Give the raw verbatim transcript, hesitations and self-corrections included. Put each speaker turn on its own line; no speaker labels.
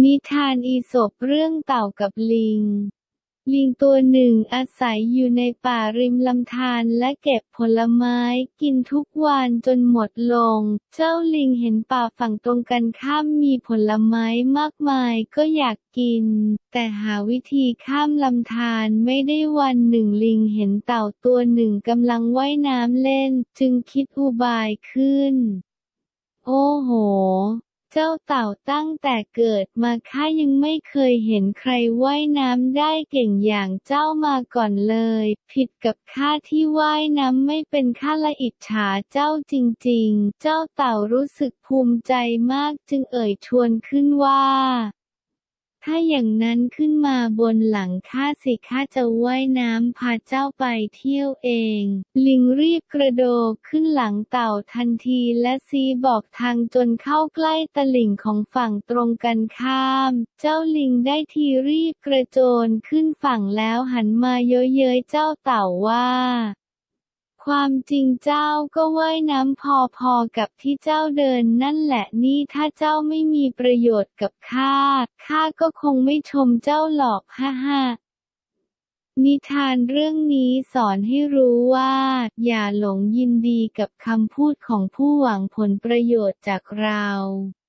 นิทานอีสปเรื่องเต่ากับลิง ลิงตัวหนึ่งอาศัยอยู่ในป่าริมลำธารและเก็บผลไม้กินทุกวันจนหมดลง เจ้าลิงเห็นป่าฝั่งตรงกันข้ามมีผลไม้มากมายก็อยากกิน แต่หาวิธีข้ามลำธารไม่ได้วันหนึ่งลิงเห็นเต่าตัวหนึ่งกำลังว่ายน้ำเล่นจึงคิดอุบายขึ้น โอ้โห เจ้าเต่าตั้งแต่เกิดมาข้ายังไม่เคยเห็นใครว่ายน้ำได้เก่งอย่างเจ้ามาก่อนเลย ผิดกับข้าที่ว่ายน้ำไม่เป็นข้าละอิจฉาเจ้าจริงๆ เจ้าเต่ารู้สึกภูมิใจมากจึงเอ่ยชวนขึ้นว่าถ้าอย่างนั้นขึ้นมาบนหลังข้าสิข้าจะว่ายน้ำพาเจ้าไปเที่ยวเอง ลิงรีบกระโดดขึ้นหลังเต่าทันทีและชี้บอกทางจนเข้าใกล้ตลิ่งของฝั่งตรงกันข้าม เจ้าลิงได้ทีรีบกระโจนขึ้นฝั่งแล้วหันมาเย้ยเย้ยเจ้าเต่าว่าความจริงเจ้าก็ว่ายน้ำพอๆกับที่เจ้าเดินนั่นแหละนี่ถ้าเจ้าไม่มีประโยชน์กับข้าข้าก็คงไม่ชมเจ้าหรอกฮ่าฮ่านิทานเรื่องนี้สอนให้รู้ว่าอย่าหลงยินดีกับคำพูดของผู้หวังผลประโยชน์จากเรา